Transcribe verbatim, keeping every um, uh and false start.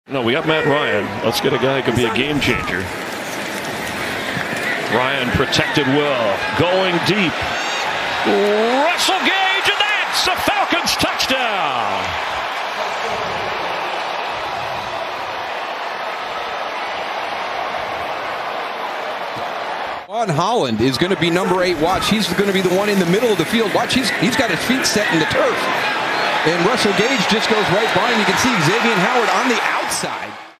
No, we got Matt Ryan. Let's get a guy who could be a game changer. Ryan protected well, going deep. Russell Gage, and that's a Falcons touchdown. On Holland is going to be number eight. Watch, he's going to be the one in the middle of the field. Watch, he's he's got his feet set in the turf. And Russell Gage just goes right by him. You can see Xavier Howard on the outside.